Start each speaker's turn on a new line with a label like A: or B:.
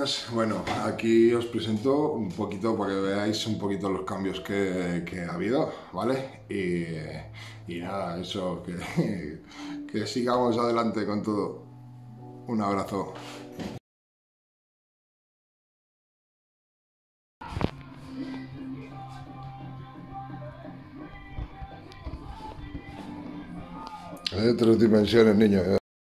A: buenas. Bueno, aquí os presento un poquito para que veáis un poquito los cambios que ha habido, ¿vale? Y nada, eso, que sigamos adelante con todo. Un abrazo. Hay otras dimensiones, niño.